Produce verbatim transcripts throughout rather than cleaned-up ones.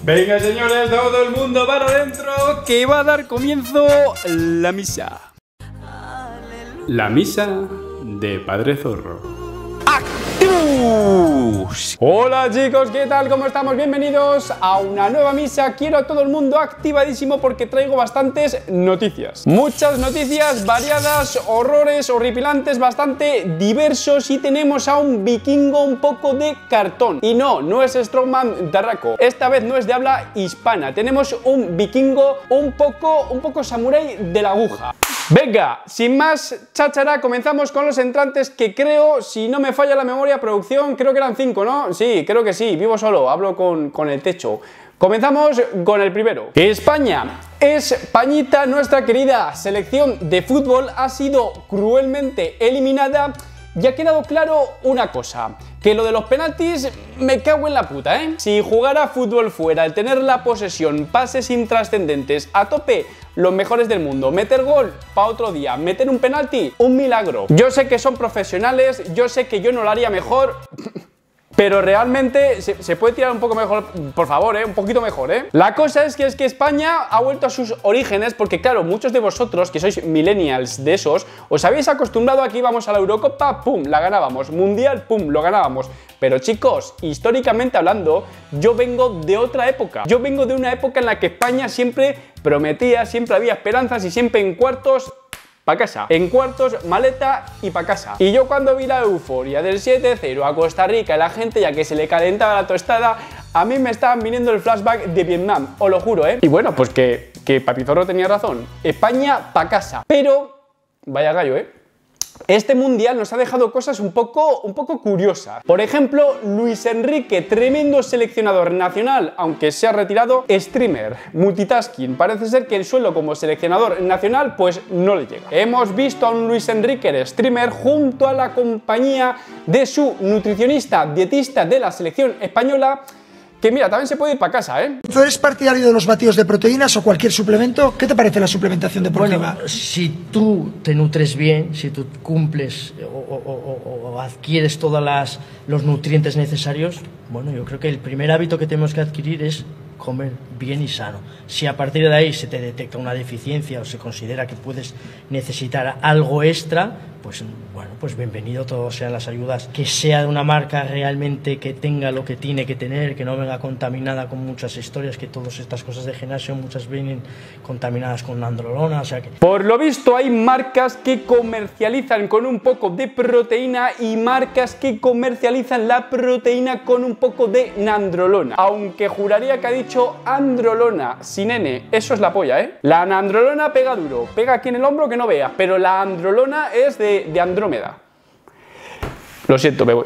Venga, señores, todo el mundo para adentro, que va a dar comienzo la misa. La misa de Padre Zorro. ¡Activus! Hola chicos, ¿qué tal? ¿Cómo estamos? Bienvenidos a una nueva misa. Quiero a todo el mundo activadísimo porque traigo bastantes noticias. Muchas noticias variadas, horrores horripilantes, bastante diversos. Y tenemos a un vikingo un poco de cartón. Y no, no es Strongman Darrako. Esta vez no es de habla hispana. Tenemos un vikingo un poco, un poco samurái de la aguja. Venga, sin más cháchara, comenzamos con los entrantes que creo, si no me falla la memoria, producción, creo que eran cinco, ¿no? Sí, creo que sí, vivo solo, hablo con, con el techo. Comenzamos con el primero. España, Españita, nuestra querida selección de fútbol, ha sido cruelmente eliminada. Y ha quedado claro una cosa, que lo de los penaltis me cago en la puta, ¿eh? Si jugar a fútbol fuera, el tener la posesión, pases intrascendentes, a tope, los mejores del mundo, meter gol para otro día, meter un penalti, un milagro. Yo sé que son profesionales, yo sé que yo no lo haría mejor, pero realmente se, se puede tirar un poco mejor, por favor, ¿eh? Un poquito mejor, ¿eh? La cosa es que, es que España ha vuelto a sus orígenes porque, claro, muchos de vosotros, que sois millennials de esos, os habéis acostumbrado a que íbamos a la Eurocopa, pum, la ganábamos, Mundial, pum, lo ganábamos. Pero chicos, históricamente hablando, yo vengo de otra época. Yo vengo de una época en la que España siempre prometía, siempre había esperanzas y siempre en cuartos... pa' casa, en cuartos, maleta y pa' casa. Y yo cuando vi la euforia del siete cero a Costa Rica y la gente ya que se le calentaba la tostada, a mí me estaban viniendo el flashback de Vietnam, os lo juro, ¿eh? Y bueno, pues que, que Papi Zorro tenía razón. España pa' casa. Pero, vaya gallo, ¿eh? Este mundial nos ha dejado cosas un poco, un poco curiosas. Por ejemplo, Luis Enrique, tremendo seleccionador nacional, aunque se ha retirado, streamer, multitasking. Parece ser que el suelo como seleccionador nacional pues no le llega. Hemos visto a un Luis Enrique streamer junto a la compañía de su nutricionista, dietista de la selección española, que mira, también se puede ir para casa, ¿eh? ¿Tú eres partidario de los batidos de proteínas o cualquier suplemento? ¿Qué te parece la suplementación deportiva? Bueno, si tú te nutres bien, si tú cumples o, o, o, o adquieres todos los nutrientes necesarios, bueno, yo creo que el primer hábito que tenemos que adquirir es comer bien y sano. Si a partir de ahí se te detecta una deficiencia o se considera que puedes necesitar algo extra, pues bueno, pues bienvenido, todos sean las ayudas, que sea de una marca realmente que tenga lo que tiene que tener, que no venga contaminada con muchas historias, que todas estas cosas de gimnasio muchas vienen contaminadas con nandrolona, o sea que... Por lo visto hay marcas que comercializan con un poco de proteína y marcas que comercializan la proteína con un poco de nandrolona, aunque juraría que ha dicho androlona, sin N, eso es la polla, ¿eh? La nandrolona pega duro, pega aquí en el hombro que no veas, pero la androlona es de de Andrómeda. Lo siento, me voy.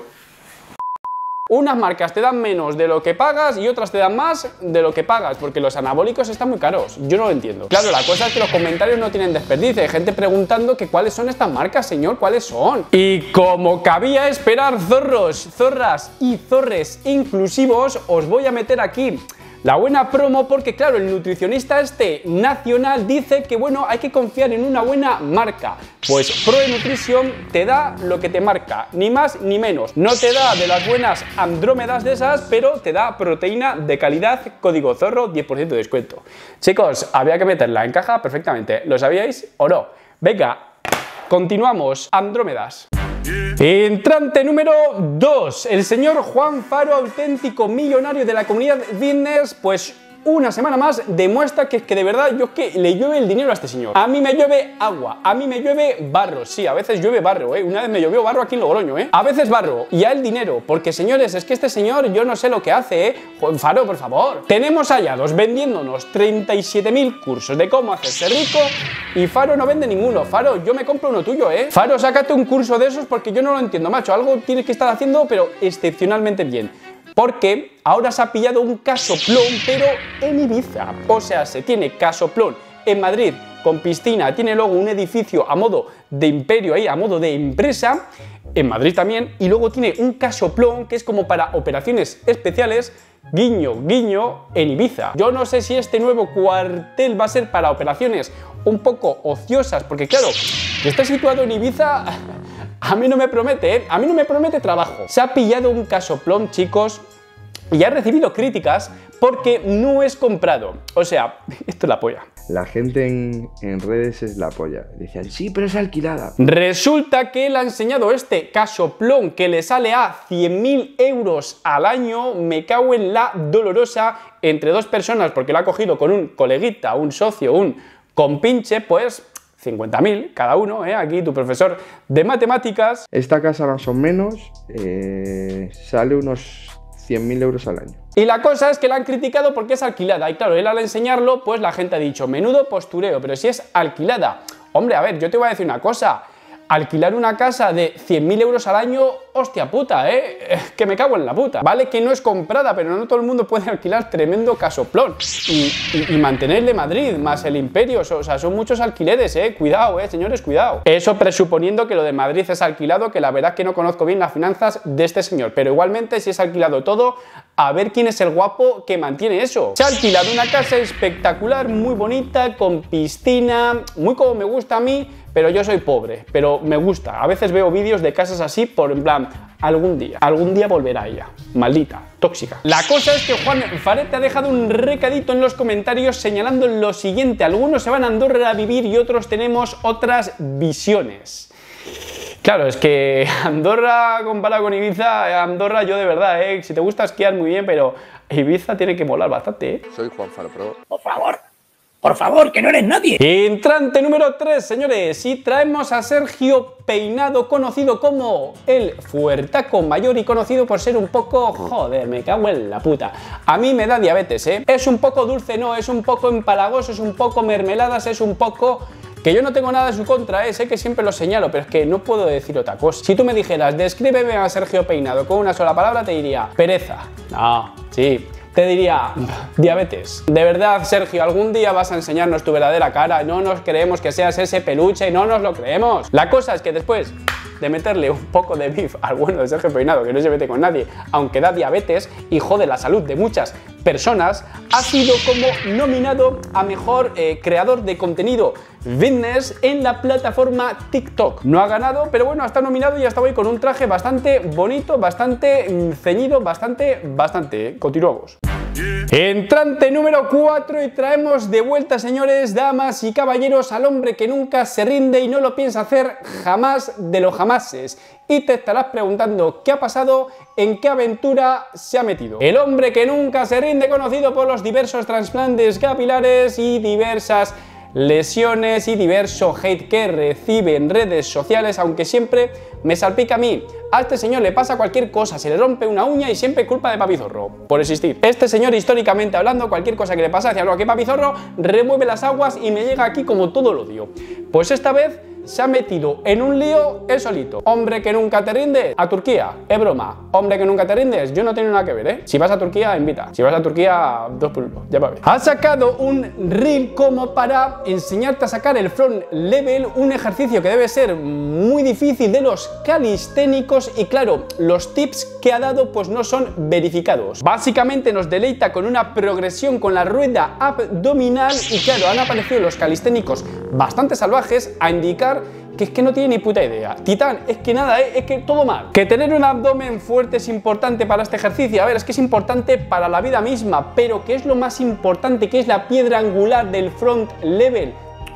Unas marcas te dan menos de lo que pagas y otras te dan más de lo que pagas, porque los anabólicos están muy caros. Yo no lo entiendo. Claro, la cosa es que los comentarios no tienen desperdicio. Hay gente preguntando que cuáles son estas marcas, señor, cuáles son. Y como cabía esperar, zorros, zorras y zorres inclusivos, os voy a meter aquí la buena promo porque, claro, el nutricionista este nacional dice que, bueno, hay que confiar en una buena marca. Pues Proe Nutrition te da lo que te marca, ni más ni menos. No te da de las buenas andrómedas de esas, pero te da proteína de calidad, código zorro, diez por ciento de descuento. Chicos, había que meterla en caja perfectamente. ¿Lo sabíais o no? Venga, continuamos. Andrómedas. Entrante número dos, el señor Juan Faro, auténtico millonario de la comunidad fitness, pues una semana más demuestra que es que de verdad yo es que le llueve el dinero a este señor. A mí me llueve agua, a mí me llueve barro, sí, a veces llueve barro, ¿eh? Una vez me llovió barro aquí en Logroño, ¿eh? A veces barro, y a el dinero, porque señores, es que este señor yo no sé lo que hace, ¿eh? Juan Faro, por favor. Tenemos hallados vendiéndonos treinta y siete mil cursos de cómo hacerse rico y Faro no vende ninguno. Faro, yo me compro uno tuyo, ¿eh? Faro, sácate un curso de esos porque yo no lo entiendo, macho. Algo tienes que estar haciendo, pero excepcionalmente bien. Porque ahora se ha pillado un casoplón, pero en Ibiza. O sea, se tiene casoplón en Madrid con piscina, tiene luego un edificio a modo de imperio ahí, a modo de empresa, en Madrid también, y luego tiene un casoplón que es como para operaciones especiales, guiño, guiño, en Ibiza. Yo no sé si este nuevo cuartel va a ser para operaciones un poco ociosas, porque claro, que está situado en Ibiza... A mí no me promete, ¿eh? A mí no me promete trabajo. Se ha pillado un casoplón, chicos, y ha recibido críticas porque no es comprado. O sea, esto es la polla. La gente en, en redes es la polla. Decían, sí, pero es alquilada. Resulta que él ha enseñado este casoplón que le sale a cien mil euros al año. Me cago en la dolorosa, entre dos personas, porque lo ha cogido con un coleguita, un socio, un compinche, pues cincuenta mil cada uno, ¿eh? Aquí tu profesor de matemáticas. Esta casa más o menos eh, sale unos cien mil euros al año. Y la cosa es que la han criticado porque es alquilada. Y claro, él al enseñarlo, pues la gente ha dicho, menudo postureo, pero si es alquilada. Hombre, a ver, yo te voy a decir una cosa. Alquilar una casa de cien mil euros al año, hostia puta, ¿eh? Que me cago en la puta. Vale que no es comprada, pero no todo el mundo puede alquilar tremendo casoplón. Y, y, y mantener el de Madrid, más el Imperio, o sea, son muchos alquileres, ¿eh? Cuidado, ¿eh? Señores, cuidado. Eso presuponiendo que lo de Madrid es alquilado, que la verdad es que no conozco bien las finanzas de este señor. Pero igualmente, si es alquilado todo, a ver quién es el guapo que mantiene eso. Se ha alquilado una casa espectacular, muy bonita, con piscina, muy como me gusta a mí, pero yo soy pobre, pero me gusta. A veces veo vídeos de casas así por en plan, algún día, algún día volverá ella. Maldita, tóxica. La cosa es que Juan Faret ha dejado un recadito en los comentarios señalando lo siguiente. Algunos se van a Andorra a vivir y otros tenemos otras visiones. Claro, es que Andorra comparado con Ibiza, Andorra yo de verdad, ¿eh? Si te gusta esquiar muy bien, pero Ibiza tiene que molar bastante, ¿eh? Soy Juan Faret Pro. Por favor. Por favor, que no eres nadie. Entrante número tres, señores, y traemos a Sergio Peinado, conocido como el Fuertaco Mayor y conocido por ser un poco... Joder, me cago en la puta. A mí me da diabetes, ¿eh? Es un poco dulce, no, es un poco empalagoso, es un poco mermeladas, es un poco... Que yo no tengo nada en su contra, ¿eh? Sé que siempre lo señalo, pero es que no puedo decir otra cosa. Si tú me dijeras, descríbeme a Sergio Peinado con una sola palabra, te diría pereza. No, sí... Te diría, diabetes. De verdad, Sergio, algún día vas a enseñarnos tu verdadera cara. No nos creemos que seas ese peluche, no nos lo creemos. La cosa es que después de meterle un poco de beef al bueno de Sergio Peinado, que no se mete con nadie, aunque da diabetes y jode la salud de muchas personas, ha sido como nominado a mejor eh, creador de contenido fitness en la plataforma TikTok. No ha ganado, pero bueno, está nominado y ya está hoy con un traje bastante bonito, bastante mm, ceñido, bastante, bastante. Continuamos. Entrante número cuatro y traemos de vuelta, señores, damas y caballeros, al hombre que nunca se rinde y no lo piensa hacer jamás de los jamases. Y te estarás preguntando qué ha pasado, en qué aventura se ha metido. El hombre que nunca se rinde, conocido por los diversos trasplantes capilares y diversas lesiones y diverso hate que recibe en redes sociales, aunque siempre me salpica a mí. A este señor le pasa cualquier cosa, se le rompe una uña y siempre culpa de Papizorro, por existir. Este señor, históricamente hablando, cualquier cosa que le pasa hacia lo que Papizorro remueve las aguas y me llega aquí como todo el odio. Pues esta vez se ha metido en un lío él solito. Hombre que nunca te rinde, a Turquía. Es broma. Hombre que nunca te rindes, yo no tengo nada que ver, ¿eh? Si vas a Turquía, invita. Si vas a Turquía, dos por uno. Ya va bien. Ha sacado un reel como para enseñarte a sacar el front level, un ejercicio que debe ser muy difícil de los calisténicos y claro, los tips que ha dado pues no son verificados. Básicamente nos deleita con una progresión con la rueda abdominal y claro, han aparecido los calisténicos bastante salvajes a indicar que es que no tiene ni puta idea. Titán, es que nada, ¿eh? Es que todo mal. Que tener un abdomen fuerte es importante para este ejercicio. A ver, es que es importante para la vida misma, pero ¿qué es lo más importante? ¿Qué es la piedra angular del front level?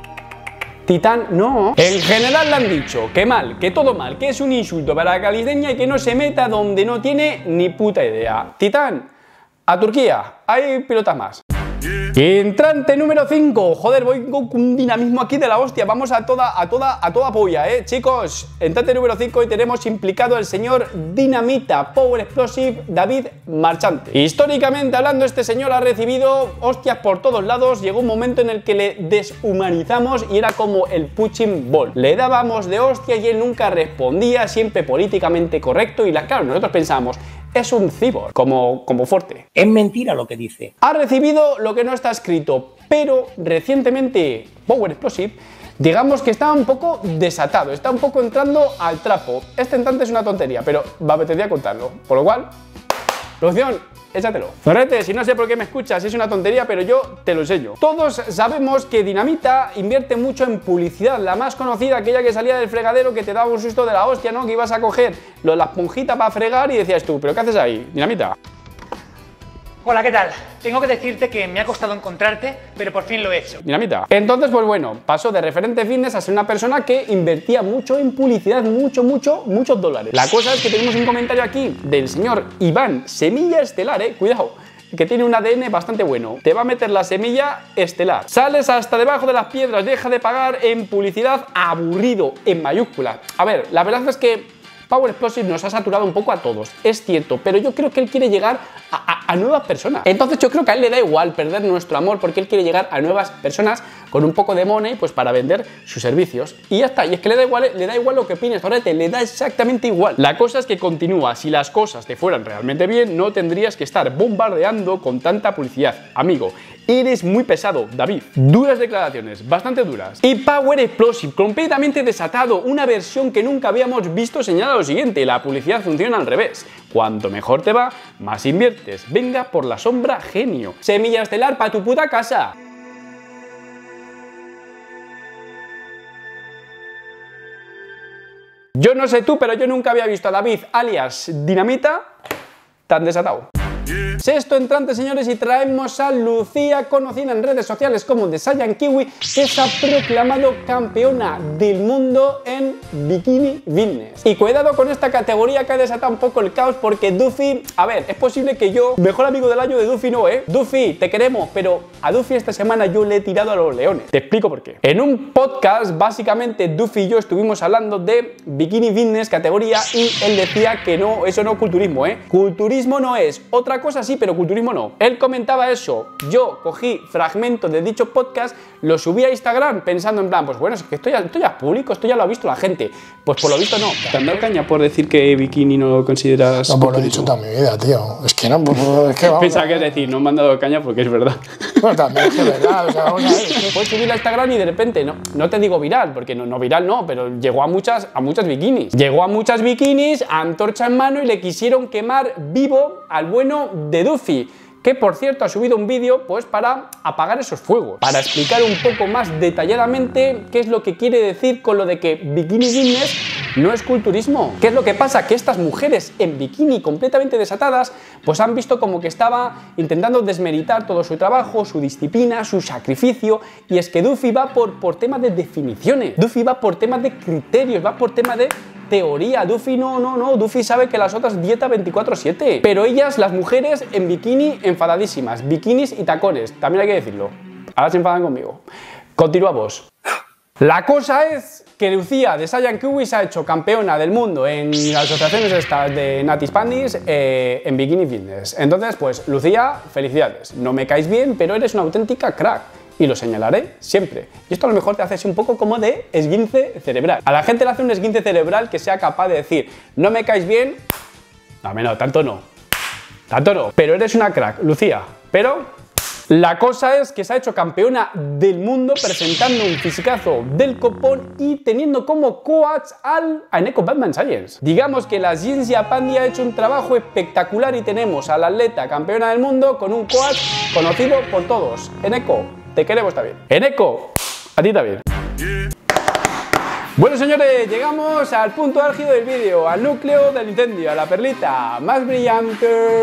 Titán, no. En general le han dicho que mal, que todo mal, que es un insulto para la calistenia y que no se meta donde no tiene ni puta idea. Titán, a Turquía, hay pilotas más. Entrante número cinco. Joder, voy con un dinamismo aquí de la hostia. Vamos a toda, a toda, a toda polla, eh, chicos. Entrante número cinco y tenemos implicado al señor Dinamita Power Explosive David Marchante. Históricamente hablando, este señor ha recibido hostias por todos lados. Llegó un momento en el que le deshumanizamos y era como el punching ball. Le dábamos de hostia y él nunca respondía, siempre políticamente correcto. Y la, claro, nosotros pensamos, es un cyborg, como, como fuerte. Es mentira lo que dice. Ha recibido lo que no está escrito, pero recientemente Power Explosive, digamos que está un poco desatado, está un poco entrando al trapo. Este entrante es una tontería, pero me apetecía contarlo, por lo cual, producción, échatelo. Zorrete, si no sé por qué me escuchas, es una tontería, pero yo te lo enseño. Todos sabemos que Dinamita invierte mucho en publicidad, la más conocida, aquella que salía del fregadero que te daba un susto de la hostia, ¿no? Que ibas a coger lo, la esponjita para fregar y decías tú, ¿pero qué haces ahí, Dinamita? Hola, ¿qué tal? Tengo que decirte que me ha costado encontrarte, pero por fin lo he hecho. Dinamita. Entonces, pues bueno, pasó de referente fitness a ser una persona que invertía mucho en publicidad, mucho, mucho, muchos dólares. La cosa es que tenemos un comentario aquí del señor Iván Semilla Estelar, eh, cuidado, que tiene un A D N bastante bueno. Te va a meter la semilla estelar. Sales hasta debajo de las piedras, deja de pagar en publicidad, aburrido, en mayúsculas. A ver, la verdad es que Power Explosive nos ha saturado un poco a todos, es cierto, pero yo creo que él quiere llegar a, a, a nuevas personas. Entonces yo creo que a él le da igual perder nuestro amor porque él quiere llegar a nuevas personas con un poco de money pues para vender sus servicios. Y ya está, y es que le da igual, le da igual lo que opines, Zorrete, le da exactamente igual. La cosa es que continúa, si las cosas te fueran realmente bien, no tendrías que estar bombardeando con tanta publicidad. Amigo, eres muy pesado, David. Duras declaraciones, bastante duras. Y Power Explosive, completamente desatado, una versión que nunca habíamos visto, señala lo siguiente: la publicidad funciona al revés. Cuanto mejor te va, más inviertes. Venga por la sombra, genio. Semilla estelar para tu puta casa. Yo no sé tú, pero yo nunca había visto a David, alias Dinamita, tan desatado. Sexto entrante, señores, y traemos a Lucía, conocida en redes sociales como The Saiyan Kiwi, que se ha proclamado campeona del mundo en Bikini Fitness. Y cuidado con esta categoría que ha desatado un poco el caos, porque Duffy, a ver, es posible que yo, mejor amigo del año de Duffy no, ¿eh? Duffy, te queremos, pero a Duffy esta semana yo le he tirado a los leones. Te explico por qué. En un podcast, básicamente, Duffy y yo estuvimos hablando de Bikini Fitness categoría y él decía que no, eso no es culturismo, ¿eh? Culturismo no es, otra cosa sí, pero culturismo no. Él comentaba eso, yo cogí fragmentos de dicho podcast, lo subí a Instagram pensando en plan, pues bueno, es que esto ya, esto ya es público, esto ya lo ha visto la gente. Pues por lo visto no. ¿Te han dado caña por decir que bikini no lo consideras? No, pues lo he dicho toda mi vida, tío. Es que no, pues, es que vamos. Pensaba que es decir, no me han dado caña porque es verdad. Bueno, también es que es verdad, o sea, vamos a ver. Es que... Puedes subir a Instagram y de repente, no, no te digo viral, porque no, no viral no, pero llegó a muchas, a muchas bikinis. Llegó a muchas bikinis, antorcha en mano y le quisieron quemar vivo al bueno de Duffy, que por cierto ha subido un vídeo pues para apagar esos fuegos, para explicar un poco más detalladamente qué es lo que quiere decir con lo de que Bikini Fitness no es culturismo. ¿Qué es lo que pasa? Que estas mujeres en bikini completamente desatadas pues han visto como que estaba intentando desmeritar todo su trabajo, su disciplina, su sacrificio, y es que Duffy va por, por temas de definiciones, Duffy va por temas de criterios, va por temas de teoría. Duffy no, no, no, Duffy sabe que las otras dieta veinticuatro siete, pero ellas, las mujeres en bikini enfadadísimas, bikinis y tacones, también hay que decirlo. Ahora se enfadan conmigo. Continuamos. La cosa es que Lucía de Saiyan Kiwi se ha hecho campeona del mundo en las asociaciones estas de Nati Spanish eh, en Bikini Fitness. Entonces, pues, Lucía, felicidades. No me caes bien, pero eres una auténtica crack. Y lo señalaré siempre. Y esto a lo mejor te hace así un poco como de esguince cerebral. A la gente le hace un esguince cerebral que sea capaz de decir, no me caes bien, no, no, tanto no, tanto no, pero eres una crack, Lucía. Pero la cosa es que se ha hecho campeona del mundo presentando un fisicazo del copón y teniendo como coach al a Eneko Batman Science. Digamos que la Ciencia Pandi ha hecho un trabajo espectacular y tenemos a la atleta campeona del mundo con un coach conocido por todos. Eneko, te queremos también. Eneko, a ti también. Bueno, señores, llegamos al punto álgido del vídeo, al núcleo del incendio, a la perlita más brillante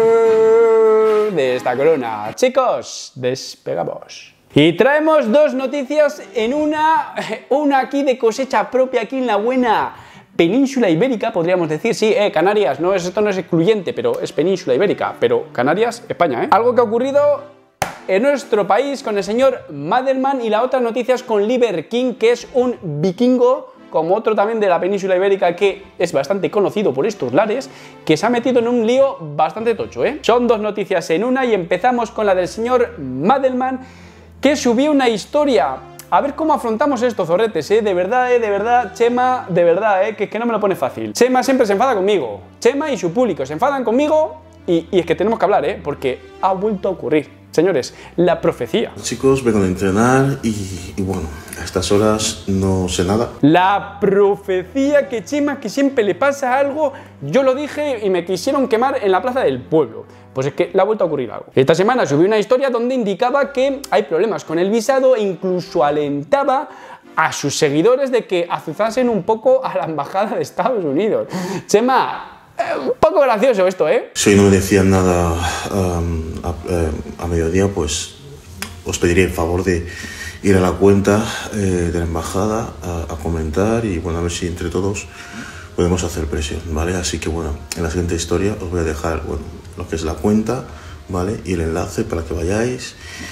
de esta corona. Chicos, despegamos. Y traemos dos noticias en una, una aquí de cosecha propia, aquí en la buena península ibérica, podríamos decir. Sí, eh, Canarias, no es, esto no es excluyente, pero es península ibérica, pero Canarias, España, ¿eh? Algo que ha ocurrido en nuestro país con el señor Madelman, y la otra noticia es con Liver King, que es un vikingo, como otro también de la península ibérica que es bastante conocido por estos lares, que se ha metido en un lío bastante tocho, ¿eh? Son dos noticias en una y empezamos con la del señor Madelman, que subió una historia. A ver cómo afrontamos esto, zorretes, ¿eh? De verdad, ¿eh? De verdad, Chema, de verdad, ¿eh? Que, que no me lo pone fácil. Chema siempre se enfada conmigo. Chema y su público se enfadan conmigo y, y es que tenemos que hablar, ¿eh? Porque ha vuelto a ocurrir. Señores, la profecía. Chicos, vengo a entrenar y, y bueno, a estas horas no sé nada. La profecía que Chema, que siempre le pasa algo, yo lo dije y me quisieron quemar en la plaza del pueblo. Pues es que le ha vuelto a ocurrir algo. Esta semana subí una historia donde indicaba que hay problemas con el visado e incluso alentaba a sus seguidores de que azuzasen un poco a la embajada de Estados Unidos. Chema, Eh, un poco gracioso esto, ¿eh? Si no me decían nada um, a, a mediodía, pues os pediría el favor de ir a la cuenta eh, de la embajada a, a comentar y bueno, a ver si entre todos podemos hacer presión, ¿vale? Así que bueno, en la siguiente historia os voy a dejar, bueno, lo que es la cuenta, ¿vale? Y el enlace para que vayáis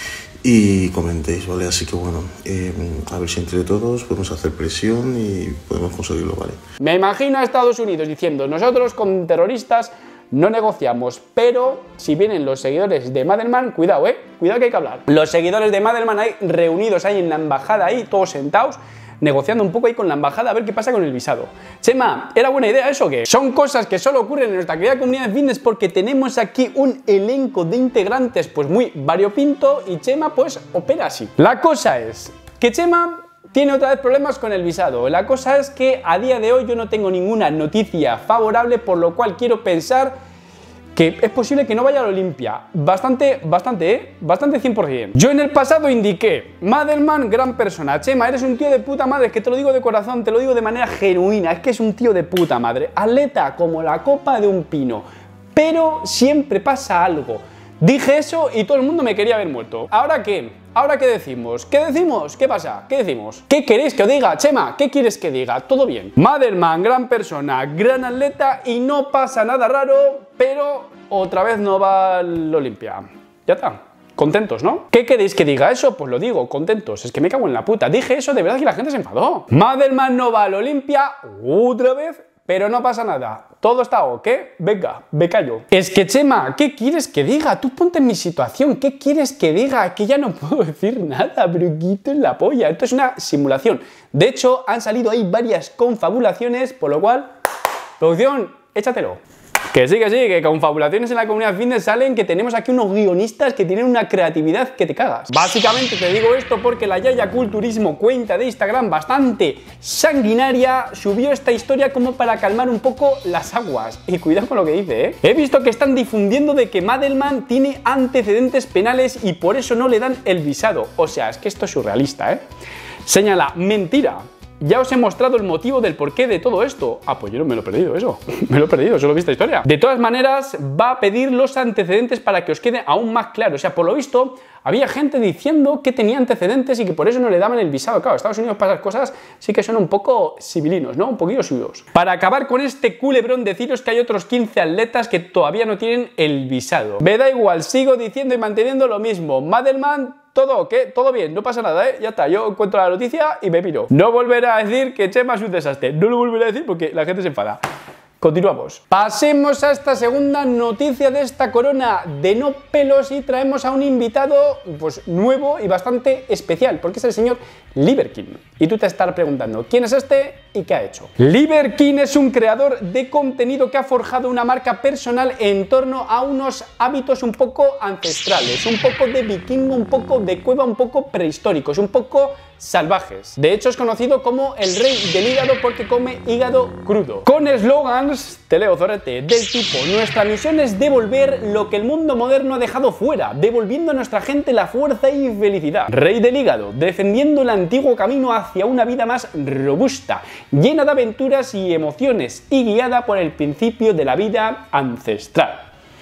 y comentéis, ¿vale? Así que bueno, eh, a ver si entre todos podemos hacer presión y podemos conseguirlo, ¿vale? Me imagino a Estados Unidos diciendo, nosotros con terroristas no negociamos, pero si vienen los seguidores de Madelman, cuidado, eh, cuidado que hay que hablar. Los seguidores de Madelman ahí reunidos ahí en la embajada, ahí todos sentados, negociando un poco ahí con la embajada a ver qué pasa con el visado. Chema, ¿era buena idea eso o qué? Son cosas que solo ocurren en nuestra querida comunidad de fitness porque tenemos aquí un elenco de integrantes pues muy variopinto y Chema pues opera así. La cosa es que Chema tiene otra vez problemas con el visado. La cosa es que a día de hoy yo no tengo ninguna noticia favorable, por lo cual quiero pensar que es posible que no vaya a la Olimpia. Bastante, bastante, ¿eh? Bastante cien por cien. Yo en el pasado indiqué, Madelman, gran persona. Chema, eres un tío de puta madre, es que te lo digo de corazón, te lo digo de manera genuina, es que es un tío de puta madre. Atleta como la copa de un pino, pero siempre pasa algo. Dije eso y todo el mundo me quería ver muerto. ¿Ahora qué? ¿Ahora qué decimos? ¿Qué decimos? ¿Qué pasa? ¿Qué decimos? ¿Qué queréis que os diga? Chema, ¿qué quieres que diga? Todo bien. Madelman, gran persona, gran atleta y no pasa nada raro, pero otra vez no va al Olimpia. Ya está. Contentos, ¿no? ¿Qué queréis que diga eso? Pues lo digo, contentos. Es que me cago en la puta. Dije eso de verdad que la gente se enfadó. Madelman no va al Olimpia otra vez, pero no pasa nada. Todo está ok, venga, me callo. Es que Chema, ¿qué quieres que diga? Tú ponte en mi situación, ¿qué quieres que diga? Que ya no puedo decir nada, pero quito en la polla. Esto es una simulación. De hecho, han salido ahí varias confabulaciones, por lo cual, producción, échatelo. Que sí, que sí, que confabulaciones en la comunidad fitness salen, que tenemos aquí unos guionistas que tienen una creatividad que te cagas. Básicamente te digo esto porque la Yaya Culturismo, cuenta de Instagram bastante sanguinaria, subió esta historia como para calmar un poco las aguas. Y cuidado con lo que dice, ¿eh? He visto que están difundiendo de que Madelman tiene antecedentes penales y por eso no le dan el visado. O sea, es que esto es surrealista, ¿eh? Señala, mentira. Ya os he mostrado el motivo del porqué de todo esto. Ah, pues yo no me lo he perdido eso. Me lo he perdido, solo he visto historia. De todas maneras, va a pedir los antecedentes para que os quede aún más claro. O sea, por lo visto, había gente diciendo que tenía antecedentes y que por eso no le daban el visado. Claro, Estados Unidos para esas cosas sí que son un poco civilinos, ¿no? Un poquillo suyos. Para acabar con este culebrón, deciros que hay otros quince atletas que todavía no tienen el visado. Me da igual, sigo diciendo y manteniendo lo mismo. Madelman, todo, ¿qué? Todo bien, no pasa nada, ¿eh? Ya está, yo encuentro la noticia y me piro. No volveré a decir que Chema es un desastre. No lo volveré a decir porque la gente se enfada. Continuamos. Pasemos a esta segunda noticia de esta corona de no pelos y traemos a un invitado pues nuevo y bastante especial, porque es el señor Liverkin. Y tú te estarás preguntando, ¿quién es este y qué ha hecho? Liverkin es un creador de contenido que ha forjado una marca personal en torno a unos hábitos un poco ancestrales, un poco de vikingo, un poco de cueva, un poco prehistóricos, un poco salvajes. De hecho es conocido como el rey del hígado porque come hígado crudo. Con eslogans, te leo Zorete, del tipo: nuestra misión es devolver lo que el mundo moderno ha dejado fuera, devolviendo a nuestra gente la fuerza y felicidad. Rey del hígado, defendiendo el antiguo camino hacia una vida más robusta, llena de aventuras y emociones y guiada por el principio de la vida ancestral.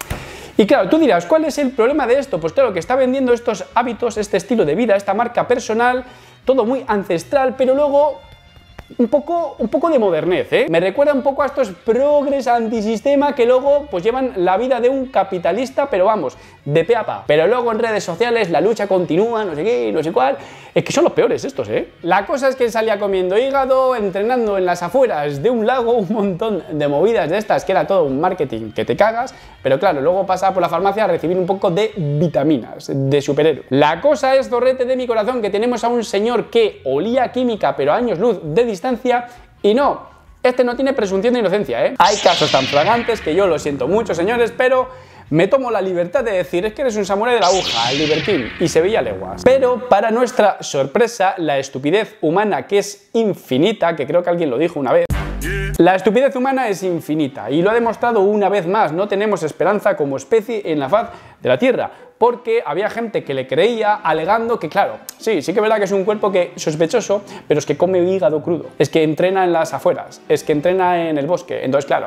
Y claro, tú dirás, ¿cuál es el problema de esto? Pues claro, que está vendiendo estos hábitos, este estilo de vida, esta marca personal, todo muy ancestral, pero luego un poco, un poco de modernez, ¿eh? Me recuerda un poco a estos progres antisistema que luego pues llevan la vida de un capitalista, pero vamos, de pe a pa. Pero luego en redes sociales la lucha continúa, no sé qué, no sé cuál. Es que son los peores estos, ¿eh? La cosa es que salía comiendo hígado, entrenando en las afueras de un lago, un montón de movidas de estas, que era todo un marketing que te cagas, pero claro, luego pasaba por la farmacia a recibir un poco de vitaminas, de superhéroe. La cosa es, Zorrete de mi corazón, que tenemos a un señor que olía a química, pero a años luz de distancia, y no, este no tiene presunción de inocencia, ¿eh? Hay casos tan flagrantes que yo lo siento mucho, señores, pero me tomo la libertad de decir, es que eres un samurái de la aguja, el Liverkin, y se veía leguas. Pero para nuestra sorpresa, la estupidez humana, que es infinita, que creo que alguien lo dijo una vez, la estupidez humana es infinita y lo ha demostrado una vez más. No tenemos esperanza como especie en la faz de la Tierra, porque había gente que le creía alegando que, claro, sí, sí que es verdad que es un cuerpo que sospechoso, pero es que come hígado crudo, es que entrena en las afueras, es que entrena en el bosque. Entonces, claro,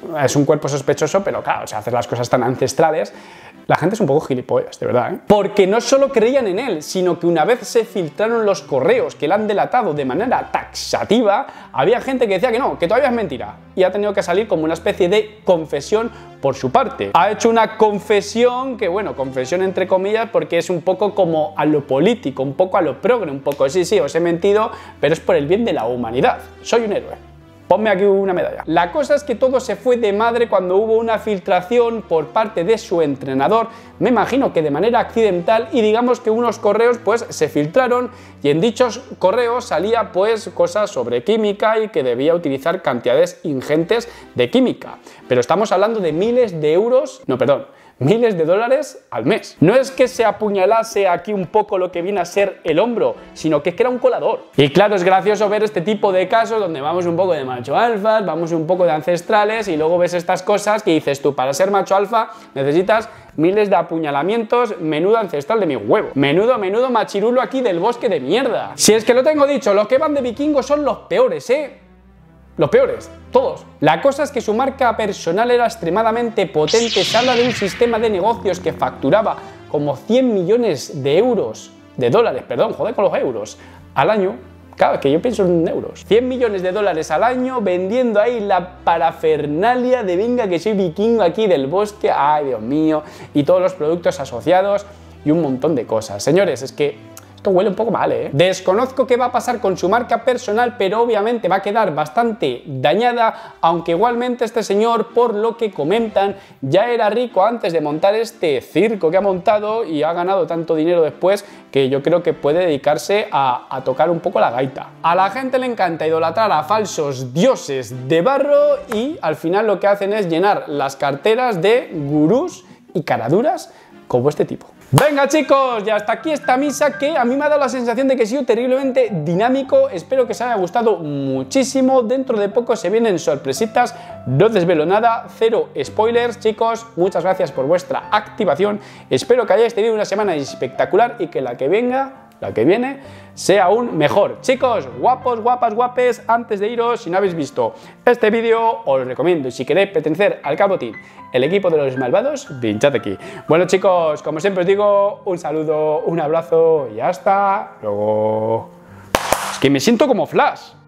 es un cuerpo sospechoso, pero claro, o sea, hacer las cosas tan ancestrales, la gente es un poco gilipollas, de verdad, ¿eh? Porque no solo creían en él, sino que una vez se filtraron los correos que le han delatado de manera taxativa, había gente que decía que no, que todavía es mentira, y ha tenido que salir como una especie de confesión por su parte. Ha hecho una confesión que, bueno, confesión entre comillas, porque es un poco como a lo político, un poco a lo progre, un poco, sí, sí, os he mentido, pero es por el bien de la humanidad. Soy un héroe. Ponme aquí una medalla. La cosa es que todo se fue de madre cuando hubo una filtración por parte de su entrenador, me imagino que de manera accidental, y digamos que unos correos pues se filtraron y en dichos correos salía pues cosas sobre química y que debía utilizar cantidades ingentes de química. Pero estamos hablando de miles de euros, no, perdón, miles de dólares al mes. No es que se apuñalase aquí un poco lo que viene a ser el hombro, sino que es que era un colador. Y claro, es gracioso ver este tipo de casos donde vamos un poco de macho alfa, vamos un poco de ancestrales y luego ves estas cosas que dices tú, para ser macho alfa necesitas miles de apuñalamientos, menudo ancestral de mi huevo. Menudo, menudo machirulo aquí del bosque de mierda. Si es que lo tengo dicho, los que van de vikingos son los peores, ¿eh? Los peores, todos. La cosa es que su marca personal era extremadamente potente. Se habla de un sistema de negocios que facturaba como cien millones de euros, de dólares, perdón, joder con los euros, al año. Claro, que yo pienso en euros. cien millones de dólares al año vendiendo ahí la parafernalia de venga que soy vikingo aquí del bosque, ay Dios mío, y todos los productos asociados y un montón de cosas. Señores, es que esto huele un poco mal, ¿eh? Desconozco qué va a pasar con su marca personal, pero obviamente va a quedar bastante dañada, aunque igualmente este señor, por lo que comentan, ya era rico antes de montar este circo que ha montado y ha ganado tanto dinero después que yo creo que puede dedicarse a, a tocar un poco la gaita. A la gente le encanta idolatrar a falsos dioses de barro y al final lo que hacen es llenar las carteras de gurús y caraduras como este tipo. Venga chicos, ya hasta aquí esta misa que a mí me ha dado la sensación de que ha sido terriblemente dinámico. Espero que os haya gustado muchísimo. Dentro de poco se vienen sorpresitas, no desvelo nada, cero spoilers. Chicos, muchas gracias por vuestra activación. Espero que hayáis tenido una semana espectacular y que la que venga, la que viene, sea aún mejor. Chicos, guapos, guapas, guapes, antes de iros, si no habéis visto este vídeo, os lo recomiendo. Y si queréis pertenecer al Calvotín, el equipo de los malvados, pinchad aquí. Bueno chicos, como siempre os digo, un saludo, un abrazo y hasta luego. Es que me siento como Flash.